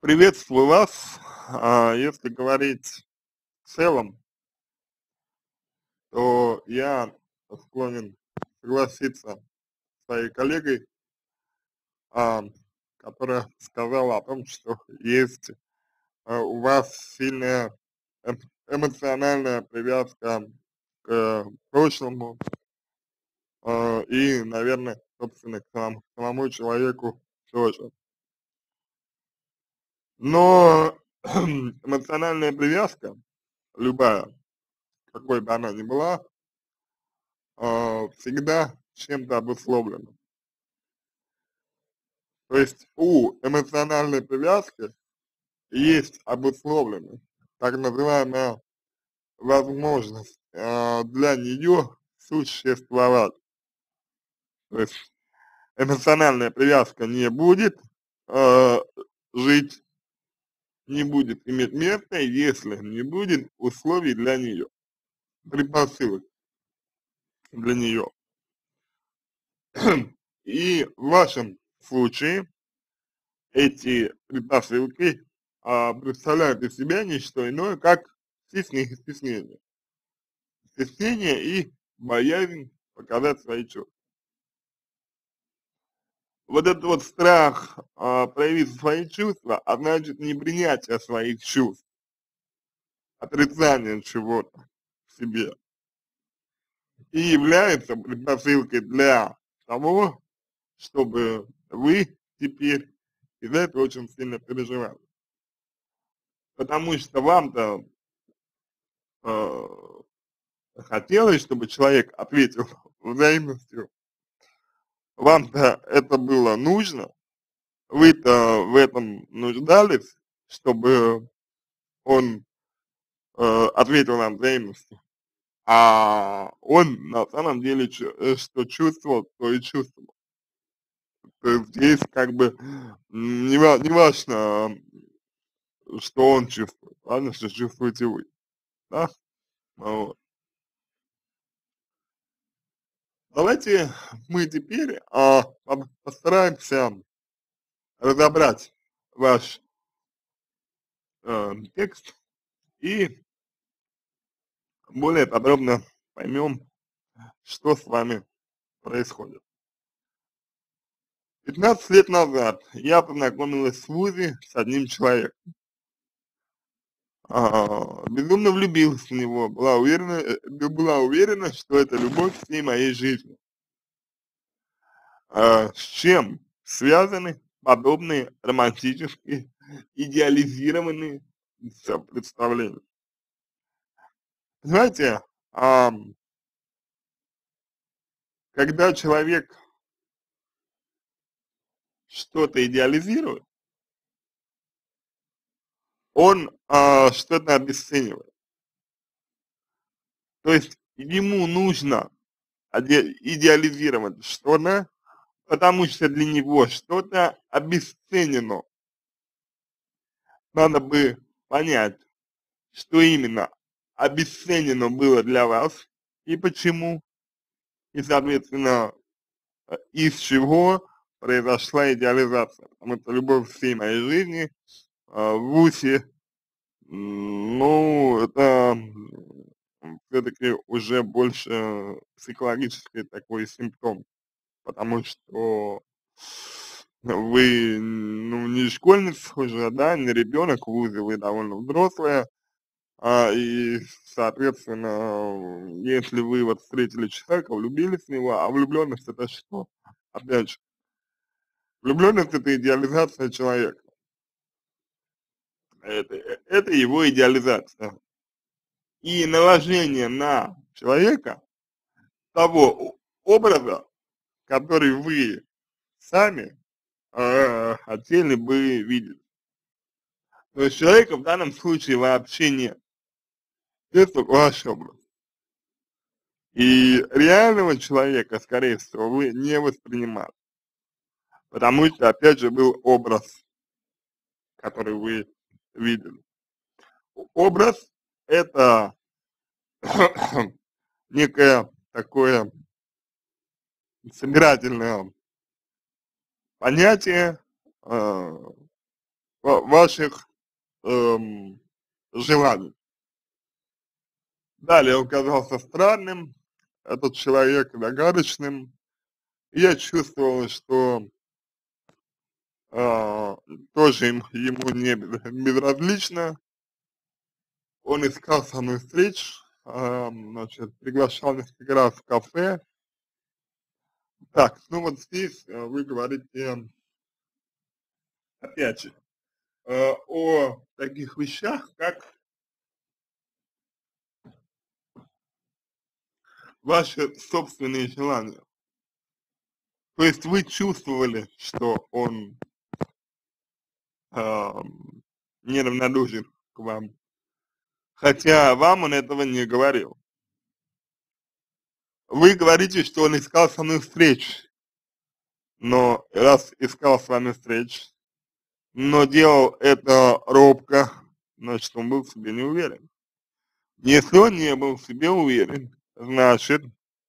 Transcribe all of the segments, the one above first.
Приветствую вас. Если говорить в целом, то я склонен согласиться с своей коллегой, а, которая сказала о том, что есть у вас сильная эм- эмоциональная привязка к прошлому и, наверное, собственно, к самому человеку тоже. Но эмоциональная привязка, любая, какой бы она ни была, всегда чем-то обусловлено. То есть у эмоциональной привязки есть обусловленность, так называемая возможность для нее существовать. То есть эмоциональная привязка не будет э, жить, не будет иметь места, если не будет условий для нее, предпосылок для нее. И в вашем случае эти предпосылки представляют из себя не что иное, как стеснение. Стеснение и боязнь показать свои чувства. Вот этот вот страх проявить свои чувства, а значит непринятие своих чувств, отрицание чего-то в себе, и является предпосылкой для того, чтобы вы теперь из-за этого очень сильно переживали. Потому что вам-то э, хотелось, чтобы человек ответил взаимностью. Вам-то это было нужно, вы-то в этом нуждались, чтобы он ответил вам взаимностью. А он на самом деле, что чувствовал, то и чувствовал. То есть здесь как бы не важно, что он чувствует, важно, что чувствуете вы. Да? Вот. Давайте мы теперь постараемся разобрать ваш текст и более подробно поймем, что с вами происходит. 15 лет назад я познакомилась в ВУЗе с одним человеком. Безумно влюбилась в него, была уверена, что это любовь всей моей жизни. С чем связаны подобные романтические, идеализированные представления? Знаете, когда человек что-то идеализирует, он что-то обесценивает. То есть ему нужно идеализировать что-то, потому что для него что-то обесценено. Надо бы понять, что именно обесценено было для вас и почему, и, соответственно, из чего произошла идеализация. Потому что любовь всей моей жизни в ВУСе, ну, это все-таки уже больше психологический такой симптом, потому что вы, ну, не школьница уже, да, не ребенок в ВУЗе, вы довольно взрослая, и, соответственно, если вы вот встретили человека, влюбились в него, а влюбленность это что? Опять же, влюбленность это идеализация человека, это его идеализация. И наложение на человека того образа, который вы сами хотели бы видеть. То есть человека в данном случае вообще нет. Это ваш образ. И реального человека, скорее всего, вы не воспринимали. Потому что, опять же, был образ, который вы видели. Образ– это некое такое собирательное понятие, ваших желаний. Далее он казался странным, этот человек загадочным. Я чувствовал, что а, тоже ему не безразлично. Он искал со мной встреч, значит, приглашал несколько раз в кафе. Так, ну вот здесь вы говорите, опять же, о таких вещах, как ваши собственные желания. То есть вы чувствовали, что он ам, неравнодушен к вам, хотя вам он этого не говорил. Вы говорите, что он искал со мной встреч, но раз искал с вами встреч, но делал это робко, значит, он был в себе не уверен. Если он не был в себе уверен, значит,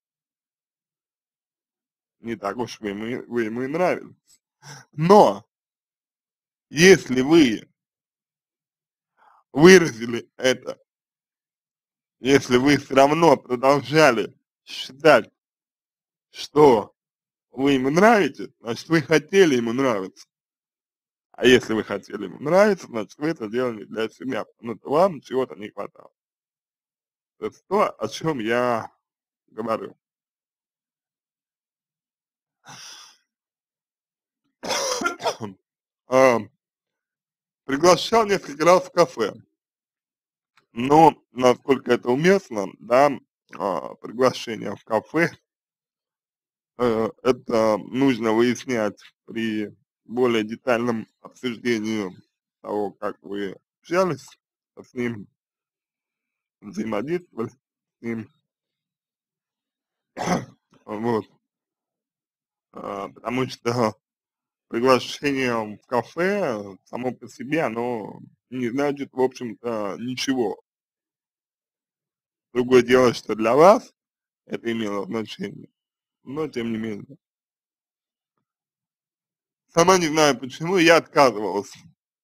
не так уж вы ему и нравились. Но если вы выразили это, если вы все равно продолжали считать, что вы ему нравитесь, значит, вы хотели ему нравиться. А если вы хотели ему нравиться, значит, вы это делали для себя, потому что вам чего-то не хватало. Это то, о чем я говорю. А, приглашал несколько раз в кафе, но насколько это уместно, да, приглашение в кафе, это нужно выяснять при более детальном обсуждении того, как вы общались с ним, взаимодействовали с ним, вот, потому что приглашение в кафе само по себе, оно не значит, в общем-то, ничего. Другое дело, что для вас это имело значение, но тем не менее. Сама не знаю почему, я отказывался.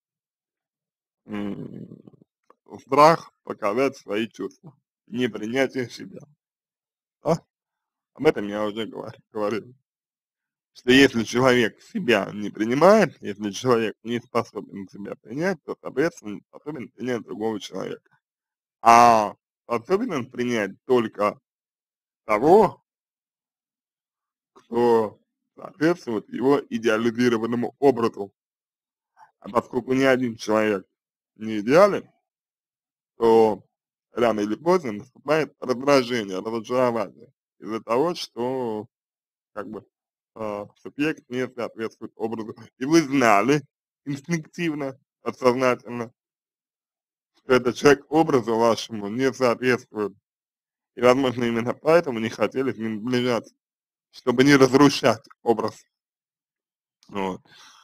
М, Страх показать свои чувства, непринятие себя. Да? Об этом я уже говорил. Что если человек себя не принимает, если человек не способен себя принять, то, соответственно, не способен принять другого человека. А способен он принять только того, кто соответствует его идеализированному образу. А поскольку ни один человек не идеален, то рано или поздно наступает раздражение, разочарование из-за того, что как бы субъект не соответствует образу. И вы знали инстинктивно, подсознательно, что этот человек образу вашему не соответствует. И, возможно, именно поэтому не хотели с ним сближаться, чтобы не разрушать образ. Вот.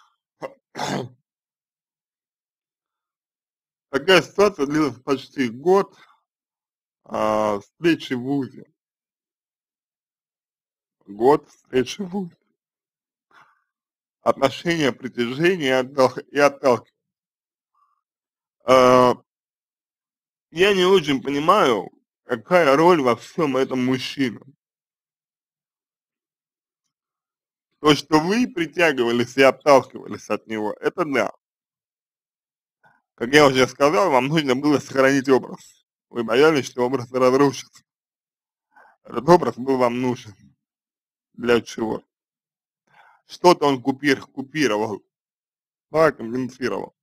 Такая ситуация длилась почти год, встречи в ВУЗе. Год встречи в ВУЗе. Отношения, притяжения и отталкивания. А, я не очень понимаю, какая роль во всем этом мужчина. То, что вы притягивались и отталкивались от него, это да. Как я уже сказал, вам нужно было сохранить образ. Вы боялись, что образ разрушится. Этот образ был вам нужен. Для чего? Что-то он купировал, да, компенсировал.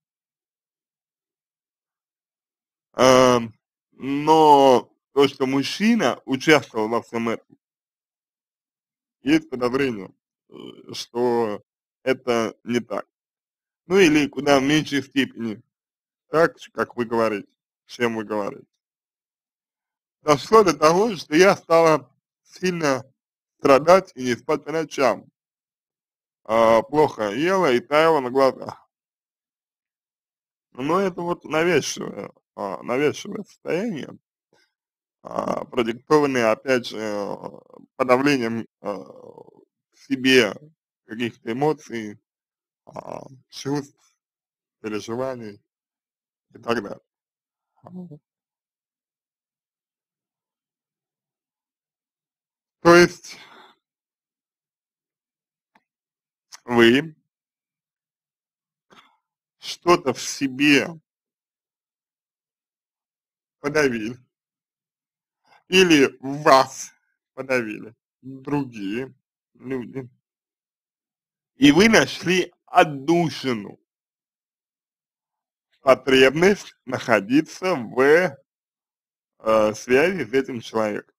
Но то, что мужчина участвовал во всем этом, есть подозрение, что это не так. Ну или куда в меньшей степени так, как вы говорите, чем вы говорите. Дошло до того, что я стала сильно страдать и не спать по ночам. Плохо ела и таяла на глазах. Но это вот навязчивое состояние, продиктованное, опять же, подавлением в себе каких-то эмоций, чувств. переживаний и так далее. То есть вы что-то в себе подавили или в вас подавили другие люди, и вы нашли отдушину, потребность находиться в связи с этим человеком.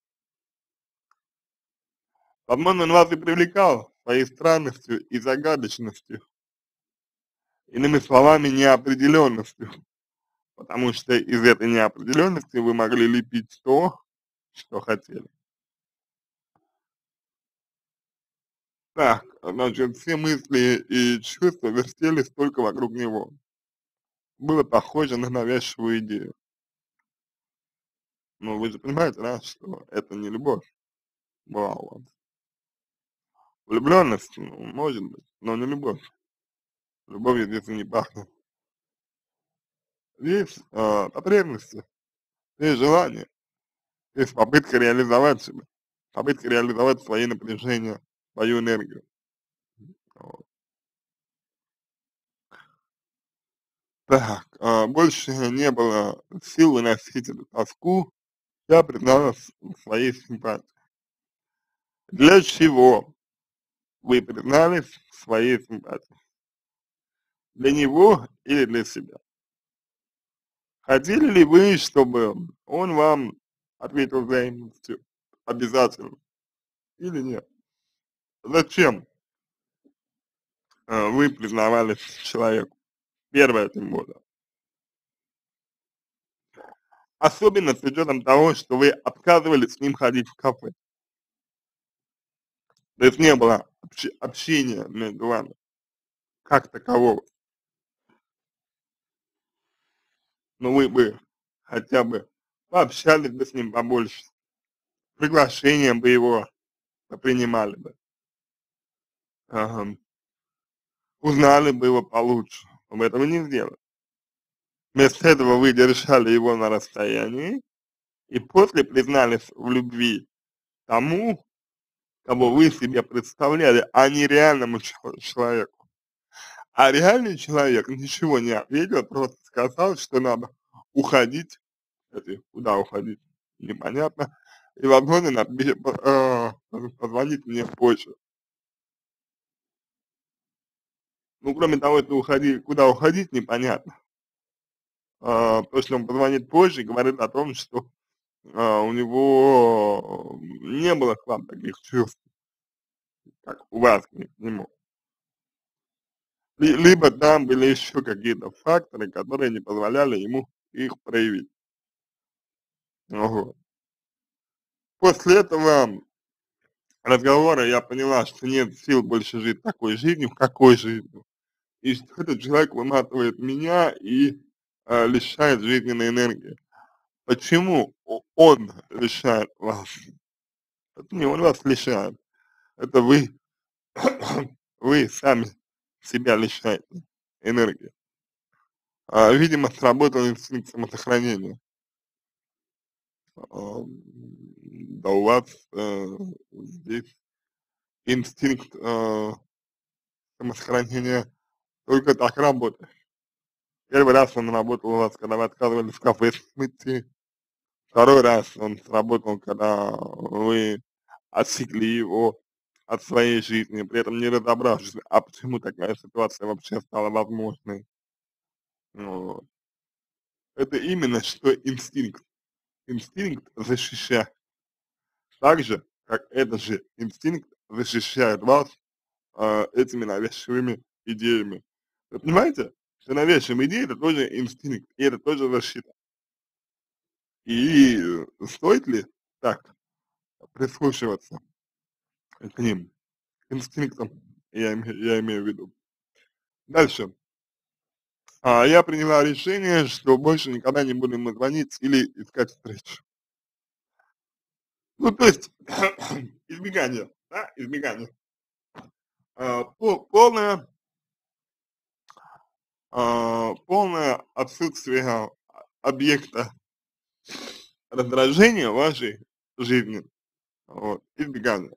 Возможно, он вас и привлекал своей странностью и загадочностью, иными словами, неопределенностью, потому что из этой неопределенности вы могли лепить то, что хотели. Так, значит, все мысли и чувства вертелись только вокруг него. Было похоже на навязчивую идею. Но вы же понимаете, да, что это не любовь была у вас. Влюбленность, ну, может быть, но не любовь. Любовью здесь и не пахнет. Есть потребности, есть желание, есть попытка реализовать себя, попытка реализовать свои напряжения, свою энергию. Вот. Так, больше не было сил выносить эту тоску, я призналась в своей симпатии. Для чего вы признались в своей симпатии? Для него или для себя? Хотели ли вы, чтобы он вам ответил взаимностью обязательно или нет? Зачем вы признавались человеку? Первое тем более. Особенно с учетом того, что вы отказывались с ним ходить в кафе. То есть не было общения между вами как такового. Но вы бы хотя бы пообщались бы с ним побольше, приглашение бы его принимали бы, ага, узнали бы его получше. Вы этого не сделали. Вместо этого вы держали его на расстоянии и после признались в любви тому, кого вы себе представляли, а не реальному человеку. А реальный человек ничего не ответил, просто сказал, что надо уходить. Кстати, куда уходить? Непонятно. И возможно, позвонить мне позже. Ну, кроме того, что куда уходить, непонятно. То, что он позвонит позже, говорит о том, что у него не было к вам таких чувств, как у вас к нему. Либо там были еще какие-то факторы, которые не позволяли ему их проявить. Вот. После этого разговора я поняла, что нет сил больше жить такой жизнью, какой жизнью. И что этот человек выматывает меня и лишает жизненной энергии. Почему он лишает вас? Это не он вас лишает, это вы, вы сами себя лишаете энергии. Видимо, сработал инстинкт самосохранения. Да у вас здесь инстинкт самосохранения только так работает. Первый раз он работал у вас, когда вы отказывались в кафе идти. Второй раз он сработал, когда вы отсекли его от своей жизни, при этом не разобравшись, а почему такая ситуация вообще стала возможной. Вот. Это именно что инстинкт. Инстинкт защищать. Так же, как этот же инстинкт защищает вас этими навязчивыми идеями. Вы понимаете, что навязчивые идеи это тоже инстинкт, и это тоже защита. И стоит ли так прислушиваться к ним, к инстинктам, я имею в виду. Дальше. Я приняла решение, что больше никогда не будем мы звонить или искать встречу. Ну, то есть, избегание, да, избегание. Полное полное отсутствие объекта раздражения в вашей жизни, вот, избегание,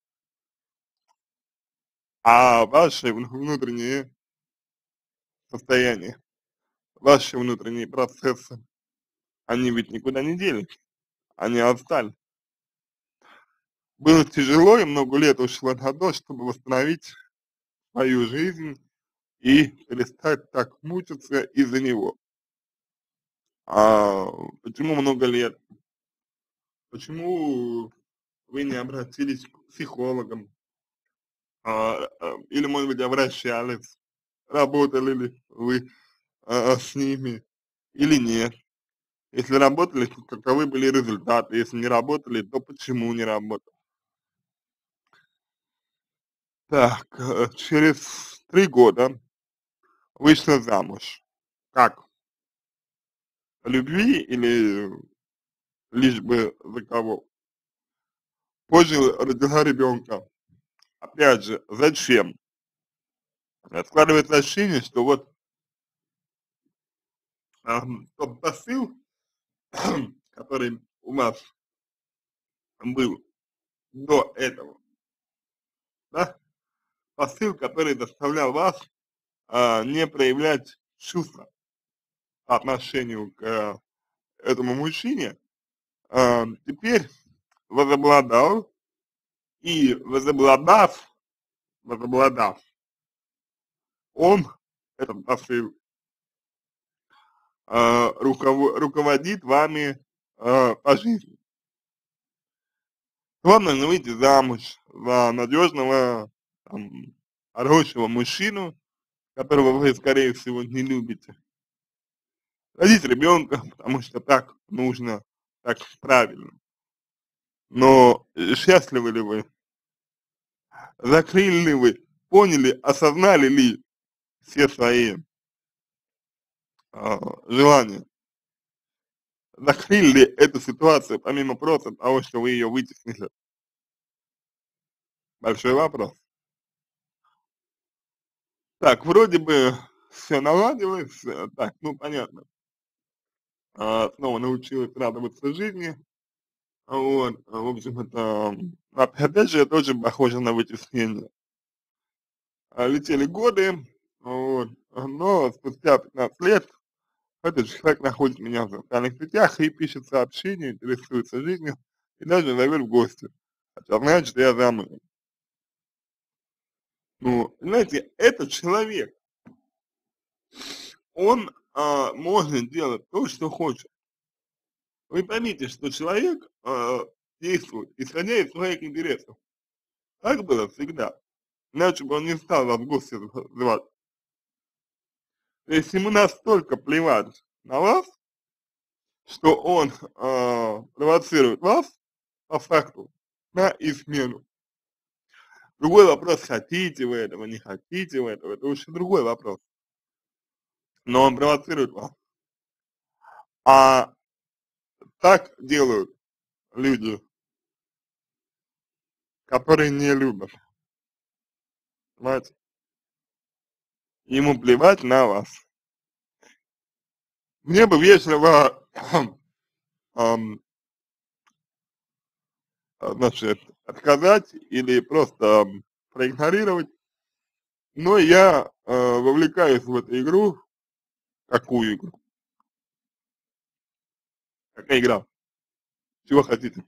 а ваши внутренние состояния, ваши внутренние процессы, они ведь никуда не делись, они отстали. Было тяжело и много лет ушло на то, чтобы восстановить свою жизнь и перестать так мучиться из-за него. А почему много лет? Почему вы не обратились к психологам? Или, может быть, обращались? Работали ли вы с ними или нет? Если работали, то каковы были результаты? Если не работали, то почему не работали? Так, через 3 года вышла замуж. Как? По любви или лишь бы за кого? Позже родила ребенка. Опять же, зачем? Складывается ощущение, что вот тот посыл, который у вас был до этого, да, посыл, который заставлял вас не проявлять чувства по отношению к этому мужчине, теперь возобладал и возобладав, он, этот посыл, руководит вами по жизни. Вам нужно выйти замуж за надежного, там, хорошего мужчину, которого вы, скорее всего, не любите. Родить ребенка, потому что так нужно, так правильно. Но счастливы ли вы? Закрыли ли вы? Поняли, осознали ли все свои желания? Закрыли ли эту ситуацию, помимо просто того, что вы ее вытеснили? Большой вопрос. Так, вроде бы все наладилось, так, ну понятно, снова научилась радоваться жизни, вот, в общем, это, опять же, тоже похоже на вытеснение. Летели годы, вот, но спустя 15 лет этот человек находит меня в социальных сетях и пишет сообщения, интересуется жизнью и даже зовет в гости, хотя знает, что я замужем. Ну, знаете, этот человек, он может делать то, что хочет. Вы поймите, что человек действует, исходя из своих интересов. Так было всегда. Иначе бы он не стал вас в гости звать. То есть ему настолько плевать на вас, что он провоцирует вас по факту на измену. Другой вопрос, хотите вы этого, не хотите вы этого, это уже другой вопрос. Но он провоцирует вас. А так делают люди, которые не любят. Понимаете? Ему плевать на вас. Мне бы вежливо, значит, отказать или просто проигнорировать, но я вовлекаюсь в эту игру. Какую игру? Какая игра? Чего хотите?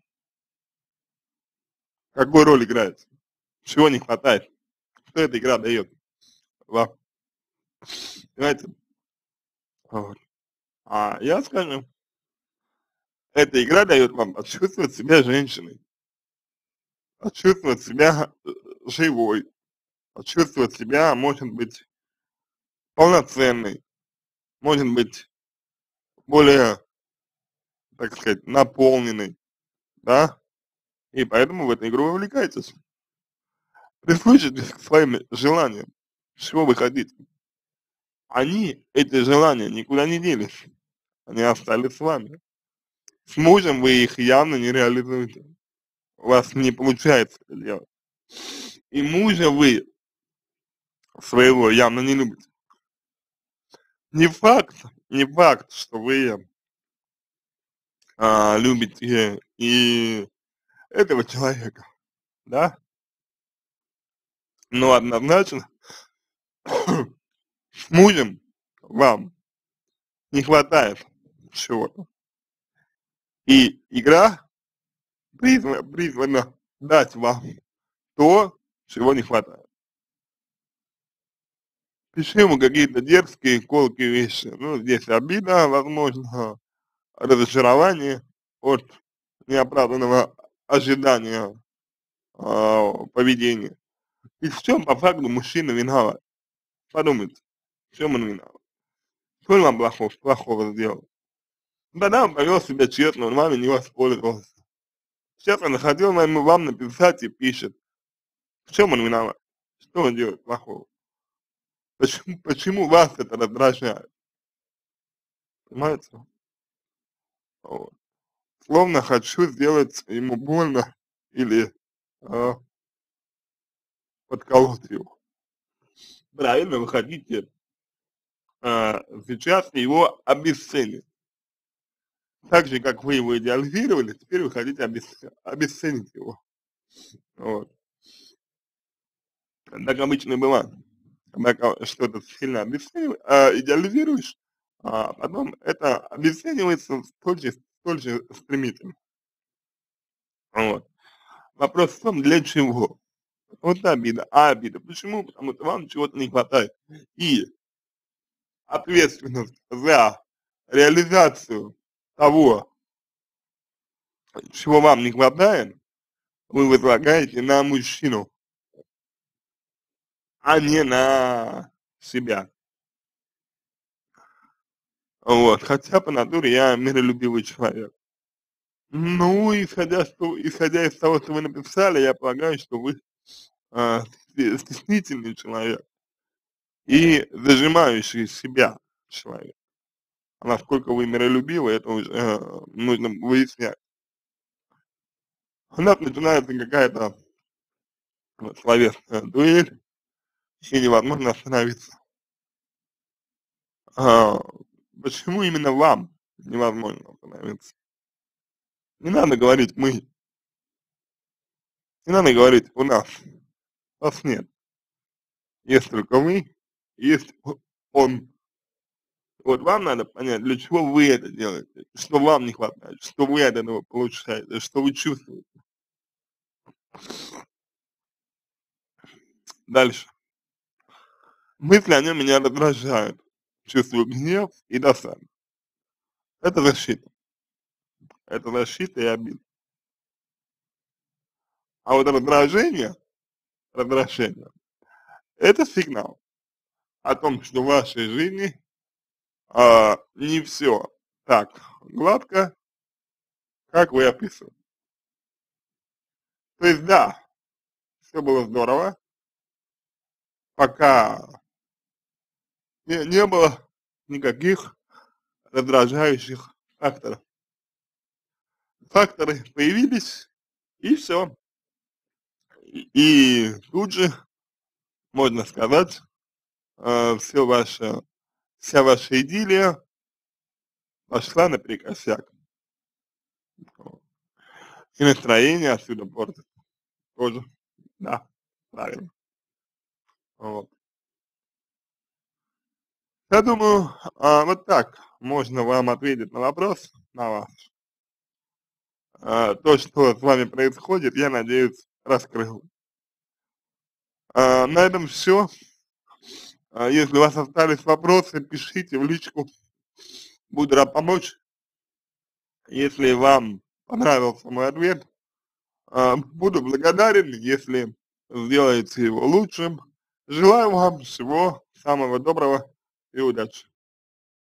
Какую роль играет? Чего не хватает? Что эта игра дает вам? Понимаете? Вот. А я скажу, эта игра дает вам почувствовать себя женщиной, почувствовать себя живой, почувствовать себя, может быть, полноценной, может быть, более, так сказать, наполненной, да? И поэтому в эту игру вовлекайтесь. Прислушайтесь к своим желаниям, чего вы хотите. Они, эти желания, никуда не делись, они остались с вами. С мужем вы их явно не реализуете, у вас не получается это делать. И мужа вы своего явно не любите. не факт, что вы любите и этого человека, да, но однозначно с мужем вам не хватает чего-то. И игра призвана дать вам то, чего не хватает. Пиши ему какие-то дерзкие, колкие вещи. Ну, здесь обида, возможно, разочарование от неоправданного ожидания поведения. И в чем по факту мужчина виноват? Подумайте, в чем он виноват? Что он вам плохого сделал? Тогда он повел себя честно, он вами не воспользовался. Сейчас он захотел вам написать и пишет. В чем он виноват? Что он делает плохого? Почему вас это раздражает? Понимаете? Вот. Словно хочу сделать ему больно или а, подколоть его. Правильно, вы хотите сейчас его обесценить. Так же, как вы его идеализировали, теперь вы хотите обесценить его. Вот. Так обычно и бывает. Когда что-то сильно идеализируешь, а потом это обесценивается столь же стремительно. Вот. Вопрос в том, для чего? Вот обида. А обида почему? Потому что вам чего-то не хватает. И ответственность за реализацию того, чего вам не хватает, вы возлагаете на мужчину, а не на себя. Вот. Хотя по натуре я миролюбивый человек. Ну, исходя из того, что вы написали, я полагаю, что вы стеснительный человек и зажимающий себя человек. А насколько вы миролюбивы, это уже нужно выяснять. У нас начинается какая-то словесная дуэль, и невозможно остановиться. А, почему именно вам невозможно остановиться? Не надо говорить «мы», не надо говорить «у нас», вас нет. Есть только вы, есть он. Вот вам надо понять, для чего вы это делаете, что вам не хватает, что вы от этого получаете, что вы чувствуете. Дальше. Мысли о нем меня раздражают. Чувствую гнев и досаду. Это защита. Это защита и обида. А вот раздражение, это сигнал о том, что в вашей жизни не все так гладко, как вы описываете. То есть да, все было здорово, пока не было никаких раздражающих факторов. Факторы появились, и все. И тут же, можно сказать, все вся ваша идиллия пошла наперекосяк. И настроение отсюда портится тоже. Да, правильно. Вот. Я думаю, вот так можно вам ответить на вопрос, на ваш. То, что с вами происходит, я надеюсь, раскрыл. На этом все. Если у вас остались вопросы, пишите в личку. Буду рад помочь. Если вам понравился мой ответ, буду благодарен, если сделаете его лучшим. Желаю вам всего самого доброго и удачи.